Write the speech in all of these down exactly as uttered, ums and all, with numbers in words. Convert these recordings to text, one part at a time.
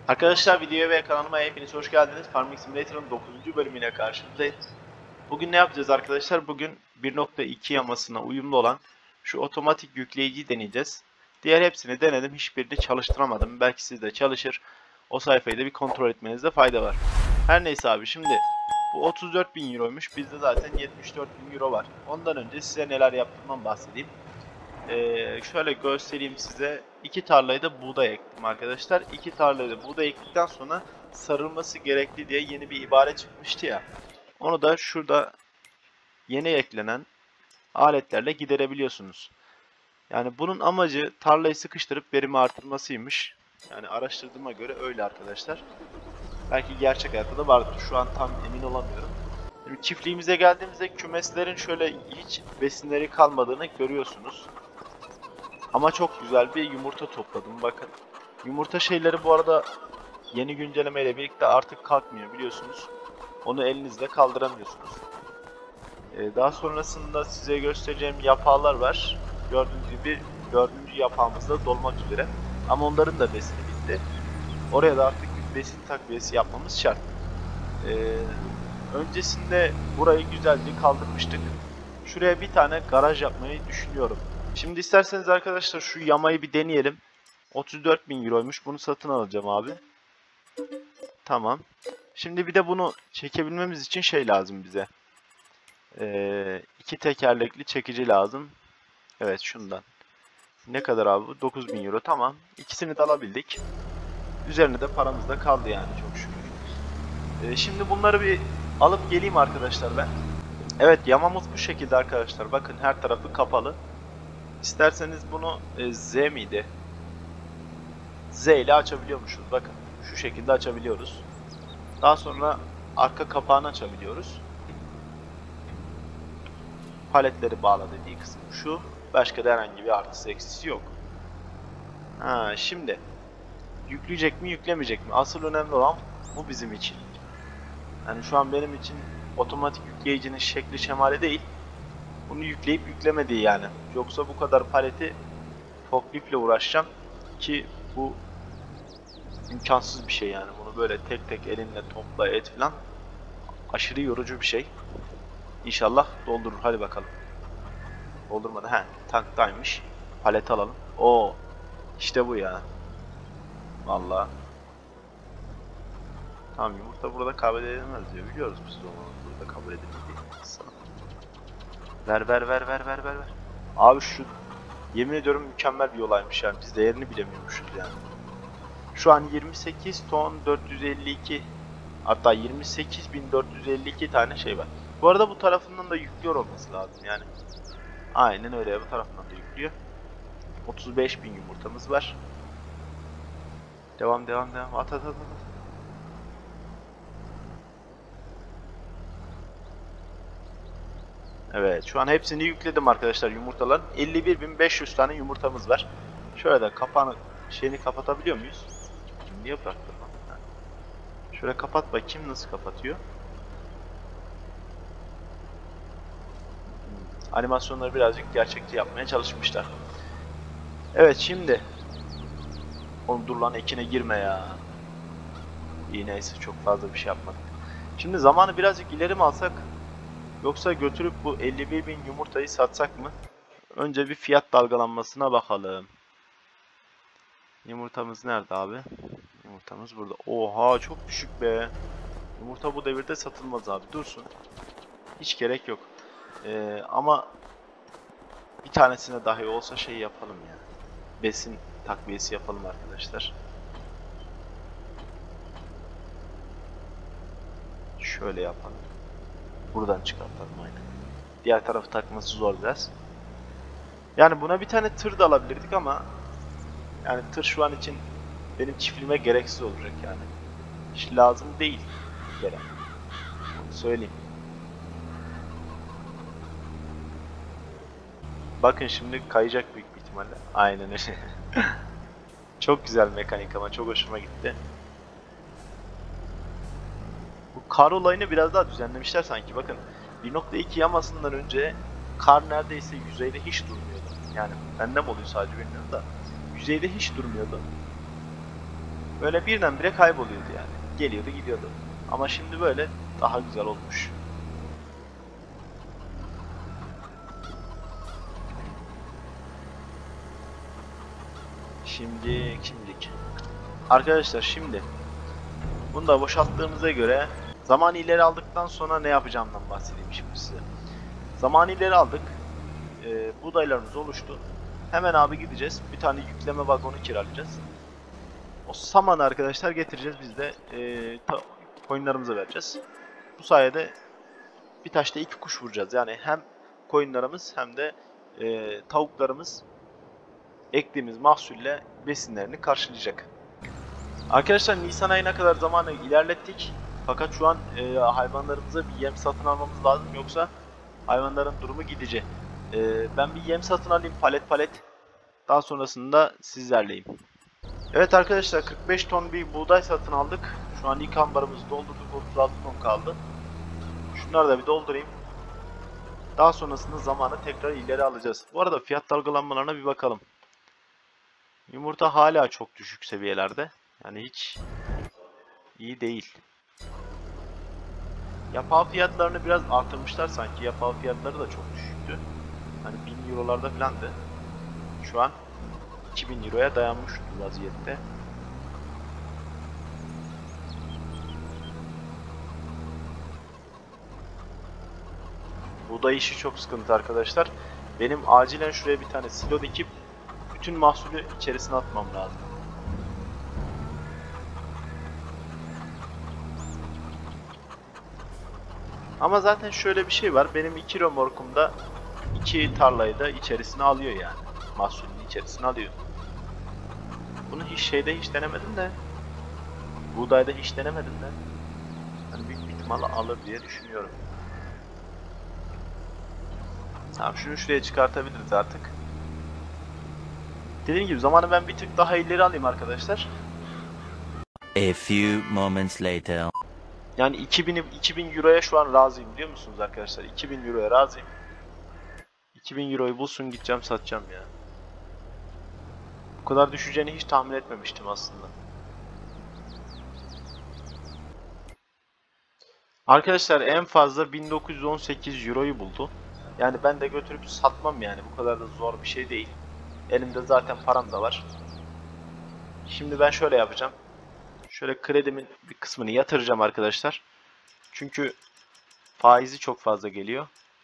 Arkadaşlar videoya ve kanalıma hepiniz hoş geldiniz. Farming Simulator'ın dokuzuncu bölümüyle karşınızdayım. Bugün ne yapacağız arkadaşlar? Bugün bir nokta iki yamasına uyumlu olan şu otomatik yükleyiciyi deneyeceğiz. Diğer hepsini denedim. Hiçbirini çalıştıramadım. Belki sizde çalışır. O sayfayı da bir kontrol etmenizde fayda var. Her neyse abi, şimdi bu otuz dört bin euroymuş. Bizde zaten yetmiş dört bin euro var. Ondan önce size neler yaptığımdan bahsedeyim. Ee, şöyle göstereyim size. İki tarlayı da buğday ektim arkadaşlar. İki tarlayı da buğday ektikten sonra sarılması gerekli diye yeni bir ibare çıkmıştı ya. Onu da şurada yeni eklenen aletlerle giderebiliyorsunuz. Yani bunun amacı tarlayı sıkıştırıp verimi artırmasıymış. Yani araştırdığıma göre öyle arkadaşlar. Belki gerçek hayatta da vardır. Şu an tam emin olamıyorum. Şimdi çiftliğimize geldiğimizde kümeslerin şöyle hiç besinleri kalmadığını görüyorsunuz. Ama çok güzel bir yumurta topladım, bakın. Yumurta şeyleri bu arada yeni güncellemeyle birlikte artık kalkmıyor, biliyorsunuz. Onu elinizle kaldıramıyorsunuz. Ee, daha sonrasında size göstereceğim yapağlar var. Gördüğünüz gibi dördüncü yapağımız da dolmak üzere. Ama onların da besini bitti. Oraya da artık bir besin takviyesi yapmamız şart. Ee, öncesinde burayı güzelce kaldırmıştık. Şuraya bir tane garaj yapmayı düşünüyorum. Şimdi isterseniz arkadaşlar şu yamayı bir deneyelim. otuz dört bin euroymuş. Bunu satın alacağım abi. Tamam. Şimdi bir de bunu çekebilmemiz için şey lazım bize. Ee, iki tekerlekli çekici lazım. Evet, şundan. Ne kadar abi bu? dokuz bin euro. Tamam. İkisini de alabildik. Üzerine de paramız da kaldı yani, çok şükür. Ee, şimdi bunları bir alıp geleyim arkadaşlar ben. Evet, yamamız bu şekilde arkadaşlar. Bakın, her tarafı kapalı. İsterseniz bunu e, Z miydi? Z ile açabiliyormuşuz. Bakın, şu şekilde açabiliyoruz. Daha sonra arka kapağını açabiliyoruz. Paletleri bağla dediği kısım şu. Başka da herhangi bir artısı eksisi yok. Ha, şimdi yükleyecek mi yüklemeyecek mi? Asıl önemli olan bu bizim için. Yani şu an benim için otomatik yükleyicinin şekli şemali değil. Bunu yükleyip yüklemediği yani. Yoksa bu kadar paleti forkliftle uğraşacağım ki bu imkansız bir şey yani. Bunu böyle tek tek elinle topla et falan. Aşırı yorucu bir şey. İnşallah doldurur. Hadi bakalım. Doldurmadı. He, tanktaymış. Palet alalım. Oo, işte bu ya. Vallahi. Tamam, yumurta burada kabul edilmez diyor. Biliyoruz biz onu burada kabul edilmediğini. Ver ver ver ver ver ver ver. Abi şu, yemin ediyorum mükemmel bir olaymış yani. Biz değerini bilemiyormuşuz yani. Şu an yirmi sekiz ton dört yüz elli iki, hatta yirmi sekiz bin dört yüz elli iki tane şey var. Bu arada bu tarafından da yüklüyor olması lazım yani. Aynen öyle, bu tarafından da yüklüyor. otuz beş bin yumurtamız var. Devam devam devam, at at at at. Evet, şu an hepsini yükledim arkadaşlar yumurtaların. elli bir bin beş yüz tane yumurtamız var. Şöyle de kapağını, şeyini kapatabiliyor muyuz? Niye bıraktım lan? Şöyle kapat bakayım, nasıl kapatıyor? Animasyonları birazcık gerçekçi yapmaya çalışmışlar. Evet, şimdi oğlum dur lan, ekine girme ya. İyi, neyse, çok fazla bir şey yapmadık. Şimdi zamanı birazcık ileri mi alsak, yoksa götürüp bu elli bir bin yumurtayı satsak mı? Önce bir fiyat dalgalanmasına bakalım. Yumurtamız nerede abi? Yumurtamız burada. Oha, çok düşük be. Yumurta bu devirde satılmaz abi. Dursun. Hiç gerek yok. Ee, ama bir tanesine dahi olsa şey yapalım ya. Besin takviyesi yapalım arkadaşlar. Şöyle yapalım. Buradan çıkartalım aynen. Diğer tarafı takması zor biraz. Yani buna bir tane tır da alabilirdik ama yani tır şu an için benim çiftliğime gereksiz olacak yani. Hiç lazım değil. Bir kere. Onu söyleyeyim. Bakın şimdi kayacak büyük bir ihtimalle. Aynen öyle. Çok güzel mekanik ama çok hoşuma gitti. Bu kar olayını biraz daha düzenlemişler sanki. Bakın, bir nokta iki yamasından önce kar neredeyse yüzeyde hiç durmuyordu. Yani bende mi oluyor sadece bilmiyorum da. Yüzeyde hiç durmuyordu. Böyle birdenbire kayboluyordu yani. Geliyordu gidiyordu. Ama şimdi böyle daha güzel olmuş. Şimdi şimdilik. Arkadaşlar şimdi bunu da boşalttığımıza göre zaman ileri aldıktan sonra ne yapacağımdan bahsedeyim şimdi size. Zaman ileri aldık. E, buğdaylarımız oluştu. Hemen abi gideceğiz. Bir tane yükleme vagonu kiralayacağız. O samanı arkadaşlar getireceğiz. Biz de e, koyunlarımıza vereceğiz. Bu sayede bir taşta iki kuş vuracağız. Yani hem koyunlarımız hem de e, tavuklarımız ektiğimiz mahsulle besinlerini karşılayacak. Arkadaşlar Nisan ayına kadar zamanı ilerlettik. Fakat şu an e, hayvanlarımıza bir yem satın almamız lazım. Yoksa hayvanların durumu gidecek. E, ben bir yem satın alayım palet palet. Daha sonrasında sizlerleyim. Evet arkadaşlar kırk beş ton bir buğday satın aldık. Şu an ilk ambarımızı doldurduk. otuz altı ton kaldı. Şunları da bir doldurayım. Daha sonrasında zamanı tekrar ileri alacağız. Bu arada fiyat dalgalanmalarına bir bakalım. Yumurta hala çok düşük seviyelerde. Yani hiç iyi değil. Yapağı fiyatlarını biraz artırmışlar sanki. Yapağı fiyatları da çok düşüktü. Hani bin eurolarda falandı. Şu an iki bin euroya dayanmış vaziyette. Buğday işi çok sıkıntı arkadaşlar. Benim acilen şuraya bir tane silo dikip bütün mahsulü içerisine atmam lazım. Ama zaten şöyle bir şey var. Benim iki römorkumda iki tarlayı da içerisine alıyor yani. Mahsulünü içerisine alıyor. Bunu hiç şeyde hiç denemedim de. Buğdayda hiç denemedim de. Yani büyük bir ihtimalle alır diye düşünüyorum. Tamam şunu şuraya çıkartabiliriz artık. Dediğim gibi zamanı ben bir tık daha ileri alayım arkadaşlar. A few moments later. Yani iki bin iki bin euroya şu an razıyım biliyor musunuz arkadaşlar? iki bin euroya razıyım. iki bin euroyu bulsun gideceğim satacağım ya. Bu kadar düşeceğini hiç tahmin etmemiştim aslında. Arkadaşlar en fazla bin dokuz yüz on sekiz euroyu buldu. Yani ben de götürüp satmam yani. Bu kadar da zor bir şey değil. Elimde zaten param da var. Şimdi ben şöyle yapacağım. Şöyle kredimin bir kısmını yatıracağım arkadaşlar. Çünkü faizi çok fazla geliyor.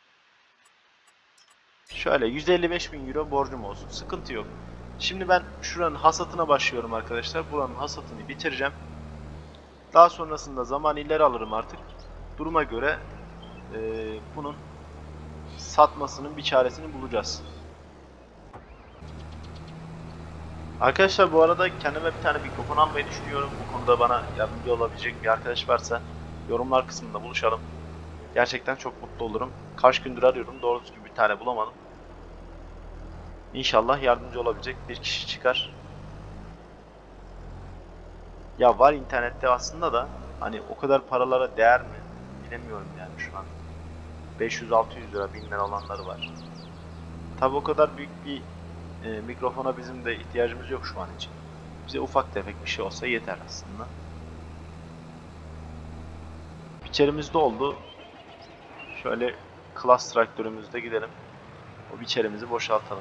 Şöyle yüz elli beş bin euro borcum olsun. Sıkıntı yok. Şimdi ben şuranın hasatına başlıyorum arkadaşlar. Buranın hasatını bitireceğim. Daha sonrasında zaman ileri alırım artık. Duruma göre e, bunun satmasının bir çaresini bulacağız. Arkadaşlar bu arada kendime bir tane mikrofon almayı düşünüyorum. Bu konuda bana yardımcı olabilecek bir arkadaş varsa yorumlar kısmında buluşalım. Gerçekten çok mutlu olurum. Kaç gündür arıyorum. Doğru düzgün bir tane bulamadım. İnşallah yardımcı olabilecek bir kişi çıkar. Ya var internette aslında da hani o kadar paralara değer mi? Bilemiyorum yani şu an. beş yüz altı yüz lira, bin lira olanları var. Tabi o kadar büyük bir e, mikrofona bizim de ihtiyacımız yok şu an için. Bize ufak tefek bir şey olsa yeter aslında. Biçerimiz doldu. Şöyle klas traktörümüzde gidelim. O biçerimizi boşaltalım.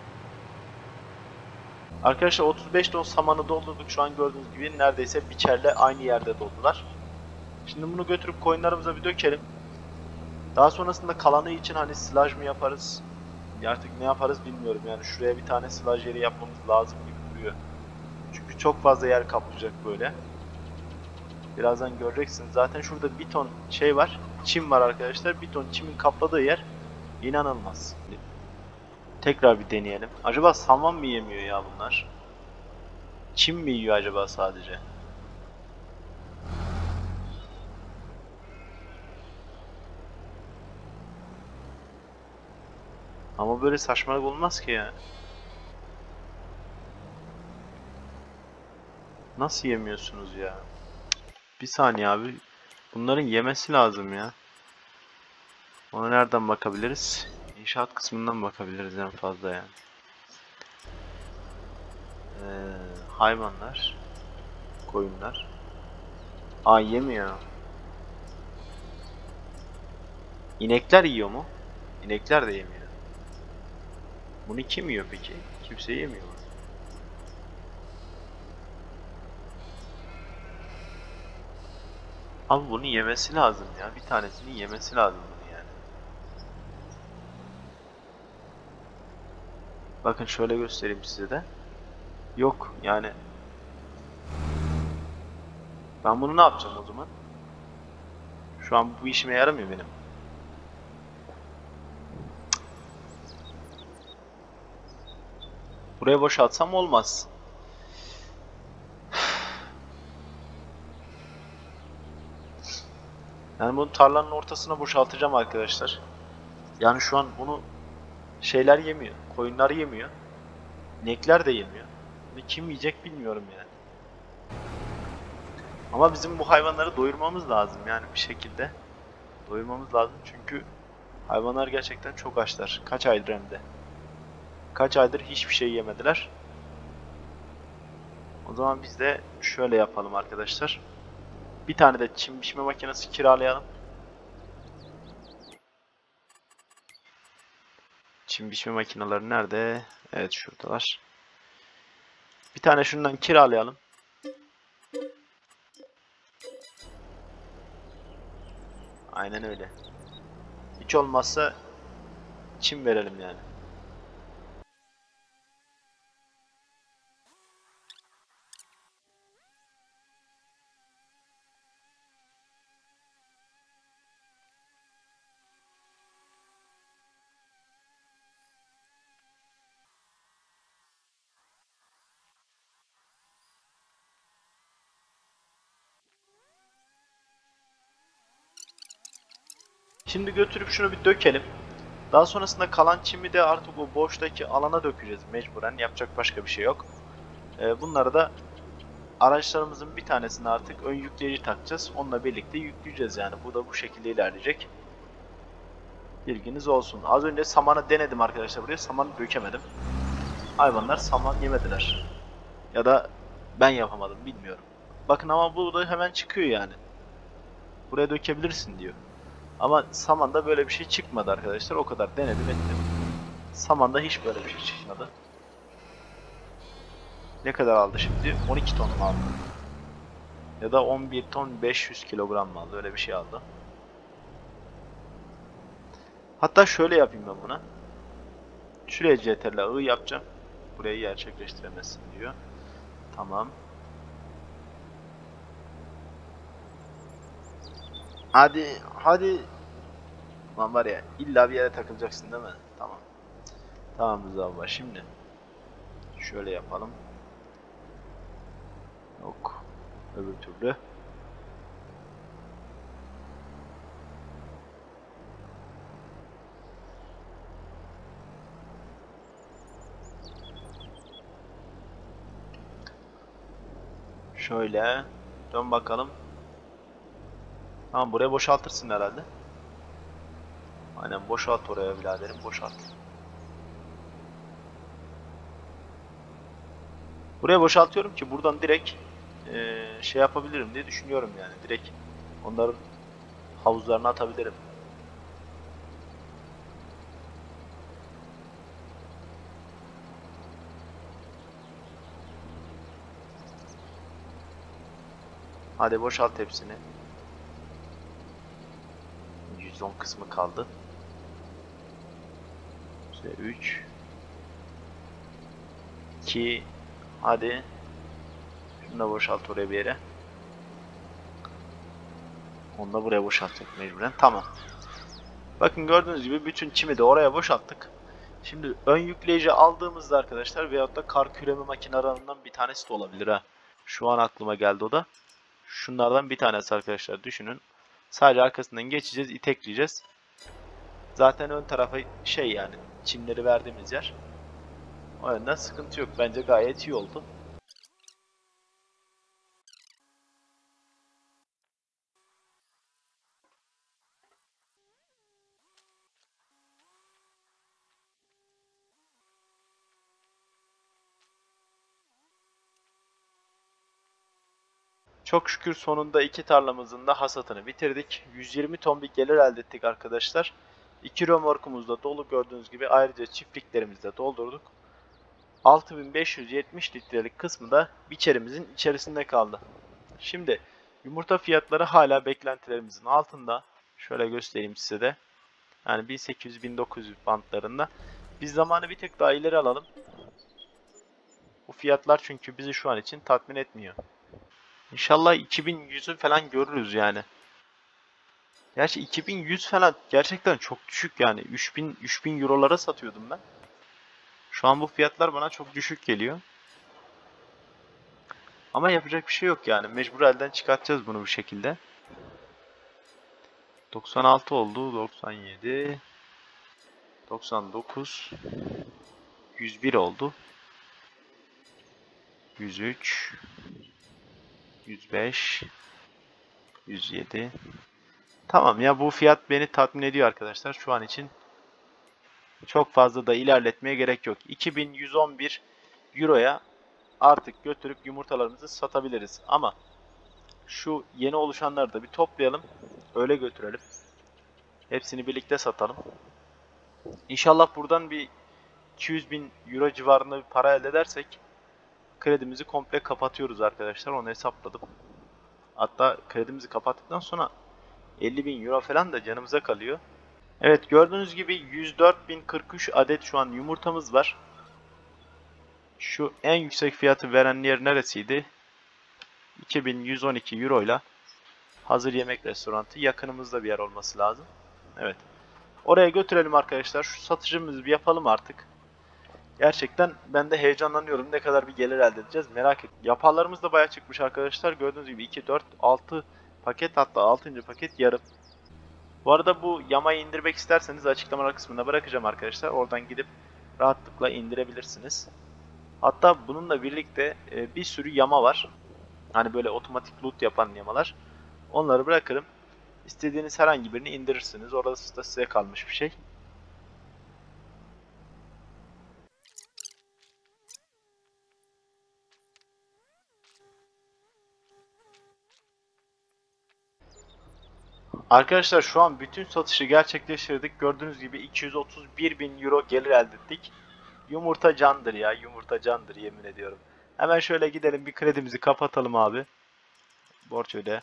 Arkadaşlar otuz beş ton samanı doldurduk. Şu an gördüğünüz gibi neredeyse biçerle aynı yerde doldular. Şimdi bunu götürüp koyunlarımıza bir dökelim. Daha sonrasında kalanı için hani silaj mı yaparız? Artık ne yaparız bilmiyorum. Yani şuraya bir tane silaj yeri yapmamız lazım gibi duruyor. Çünkü çok fazla yer kaplayacak böyle. Birazdan göreceksiniz. Zaten şurada bir ton şey var. Çim var arkadaşlar. Bir ton çimin kapladığı yer inanılmaz. Tekrar bir deneyelim. Acaba saman mı yemiyor ya bunlar? Çim mi yiyor acaba sadece? Ama böyle saçmalık olmaz ki ya. Nasıl yemiyorsunuz ya? Bir saniye abi. Bunların yemesi lazım ya. Ona nereden bakabiliriz? İnşaat kısmından bakabiliriz en fazla yani. Ee, hayvanlar. koyunlar. Aa, yemiyor. İnekler yiyor mu? İnekler de yemiyor. Bunu kim yiyor peki? Kimse yemiyor. Abi bunu yemesi lazım ya. Bir tanesini yemesi lazım bunu yani. Bakın şöyle göstereyim size de. Yok yani. Ben bunu ne yapacağım o zaman? Şu an bu işime yaramıyor benim. Buraya boşaltsam olmaz. Yani bunu tarlanın ortasına boşaltacağım arkadaşlar. Yani şu an bunu şeyler yemiyor. Koyunlar yemiyor. İnekler de yemiyor. Bunu kim yiyecek bilmiyorum yani. Ama bizim bu hayvanları doyurmamız lazım yani bir şekilde. Doyurmamız lazım çünkü hayvanlar gerçekten çok açlar. Kaç aydır hem de. Kaç aydır hiçbir şey yemediler. O zaman biz de şöyle yapalım arkadaşlar. Bir tane de çim biçme makinesi kiralayalım. Çim biçme makineleri nerede? Evet, şuradalar. Bir tane şundan kiralayalım. Aynen öyle. Hiç olmazsa çim verelim yani. Şimdi götürüp şunu bir dökelim. Daha sonrasında kalan çimi de artık o boştaki alana dökeceğiz mecburen. Yapacak başka bir şey yok. Ee, bunları da araçlarımızın bir tanesine artık ön yükleyici takacağız. Onunla birlikte yükleyeceğiz yani. Bu da bu şekilde ilerleyecek. Bilginiz olsun. Az önce samanı denedim arkadaşlar buraya. Samanı dökemedim. Hayvanlar saman yemediler. Ya da ben yapamadım, bilmiyorum. Bakın ama bu da hemen çıkıyor yani. Buraya dökebilirsin diyor. Ama samanda böyle bir şey çıkmadı arkadaşlar. O kadar denedim ettim. Samanda hiç böyle bir şey çıkmadı. Ne kadar aldı şimdi? on iki ton mu aldı? Ya da on bir ton beş yüz kilogram mı aldı? Öyle bir şey aldı. Hatta şöyle yapayım ben buna. Şuraya C T R L I yapacağım. Burayı gerçekleştiremezsin diyor. Tamam. Hadi, hadi. Lan var ya, illa bir yere takılacaksın değil mi? Tamam. Tamam Rıza baba, şimdi. Şöyle yapalım. Yok. Öbür türlü. Şöyle. Dön bakalım. Tamam, buraya boşaltırsın herhalde. Aynen, boşalt oraya biraderim, boşalt. Buraya boşaltıyorum ki buradan direkt e, şey yapabilirim diye düşünüyorum yani. Direkt onların havuzlarına atabilirim. Hadi boşalt hepsini. yüz on kısmı kaldı. İşte üç iki, hadi. Şunu da boşalt oraya bir yere. Onu da buraya boşaltacak mecburen. Tamam. Bakın gördüğünüz gibi bütün çimi de oraya boşalttık. Şimdi ön yükleyici aldığımızda arkadaşlar, veyahut da kar küreme makinelerinden bir tanesi de olabilir ha. Şu an aklıma geldi o da. Şunlardan bir tanesi arkadaşlar, düşünün. Sadece arkasından geçeceğiz, itekleyeceğiz. Zaten ön tarafa şey yani çimleri verdiğimiz yer. O yönden sıkıntı yok. Bence gayet iyi oldu. Çok şükür sonunda iki tarlamızın da hasatını bitirdik. yüz yirmi ton bir gelir elde ettik arkadaşlar. İki römorkumuz da dolu gördüğünüz gibi. Ayrıca çiftliklerimizi de doldurduk. altı bin beş yüz yetmiş litrelik kısmı da biçerimizin içerisinde kaldı. Şimdi yumurta fiyatları hala beklentilerimizin altında. Şöyle göstereyim size de. Yani bin sekiz yüz bin dokuz yüz bantlarında. Biz zamanı bir tek daha ileri alalım. Bu fiyatlar çünkü bizi şu an için tatmin etmiyor. İnşallah iki bin yüzü falan görürüz yani. Gerçi iki bin yüz falan gerçekten çok düşük yani. üç bin üç bin eurolara satıyordum ben. Şu an bu fiyatlar bana çok düşük geliyor. Ama yapacak bir şey yok yani. Mecbur elden çıkartacağız bunu bu şekilde. doksan altı oldu. doksan yedi. doksan dokuz. yüz bir oldu. yüz üç. yüz beş. yüz yedi. Tamam ya, bu fiyat beni tatmin ediyor arkadaşlar. Şu an için çok fazla da ilerletmeye gerek yok. iki bin yüz on bir euroya artık götürüp yumurtalarımızı satabiliriz. Ama şu yeni oluşanları da bir toplayalım. Öyle götürelim. Hepsini birlikte satalım. İnşallah buradan bir iki yüz bin euro civarında bir para elde edersek kredimizi komple kapatıyoruz arkadaşlar. Onu hesapladım. Hatta kredimizi kapattıktan sonra elli bin euro falan da canımıza kalıyor. Evet, gördüğünüz gibi yüz dört bin kırk üç adet şu an yumurtamız var. Şu en yüksek fiyatı veren yer neresiydi? iki bin yüz on iki euro ile hazır yemek restoranı yakınımızda bir yer olması lazım. Evet. Oraya götürelim arkadaşlar. Şu satışımızı bir yapalım artık. Gerçekten ben de heyecanlanıyorum. Ne kadar bir gelir elde edeceğiz merak ettim. Yaparlarımız da bayağı çıkmış arkadaşlar. Gördüğünüz gibi iki, dört, altı paket, hatta altıncı paket yarım. Bu arada bu yamayı indirmek isterseniz açıklamalar kısmına bırakacağım arkadaşlar. Oradan gidip rahatlıkla indirebilirsiniz. Hatta bununla birlikte bir sürü yama var. Hani böyle otomatik loot yapan yamalar. Onları bırakırım. İstediğiniz herhangi birini indirirsiniz. Orası da size kalmış bir şey. Arkadaşlar şu an bütün satışı gerçekleştirdik. Gördüğünüz gibi iki yüz otuz bir bin euro gelir elde ettik. Yumurta candır ya. Yumurta candır, yemin ediyorum. Hemen şöyle gidelim bir kredimizi kapatalım abi. Borç öde.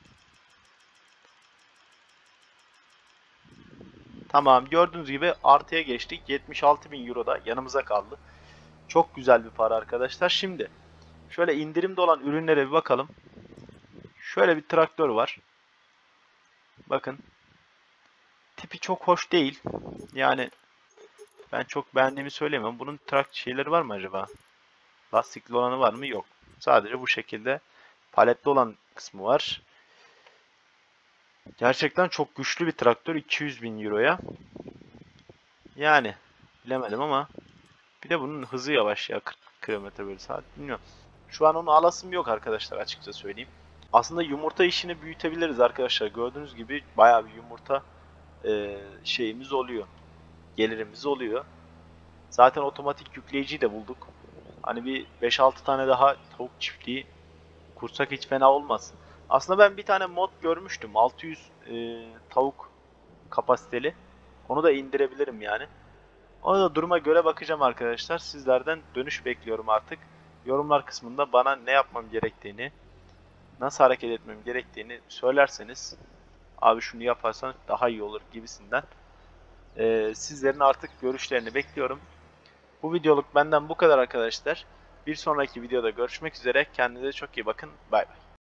Tamam, gördüğünüz gibi artıya geçtik. yetmiş altı bin euro da yanımıza kaldı. Çok güzel bir para arkadaşlar. Şimdi şöyle indirimde olan ürünlere bir bakalım. Şöyle bir traktör var. Bakın. Tipi çok hoş değil. Yani ben çok beğendiğimi söyleyemem. Bunun trakt şeyleri var mı acaba? Lastikli olanı var mı? Yok. Sadece bu şekilde paletli olan kısmı var. Gerçekten çok güçlü bir traktör. iki yüz bin euroya. Yani bilemedim ama bir de bunun hızı yavaş ya. kırk kilometre bölü saat. Bilmiyorum. Şu an onu alasım yok arkadaşlar, açıkça söyleyeyim. Aslında yumurta işini büyütebiliriz arkadaşlar. Gördüğünüz gibi bayağı bir yumurta e, şeyimiz oluyor. Gelirimiz oluyor. Zaten otomatik yükleyiciyi de bulduk. Hani bir beş altı tane daha tavuk çiftliği kursak hiç fena olmaz. Aslında ben bir tane mod görmüştüm. altı yüz e, tavuk kapasiteli. Onu da indirebilirim yani. Ona da duruma göre bakacağım arkadaşlar. Sizlerden dönüş bekliyorum artık. Yorumlar kısmında bana ne yapmam gerektiğini, nasıl hareket etmem gerektiğini söylerseniz, abi şunu yaparsan daha iyi olur gibisinden e, sizlerin artık görüşlerini bekliyorum. Bu videoluk benden bu kadar arkadaşlar. Bir sonraki videoda görüşmek üzere. Kendinize çok iyi bakın. Bay bay.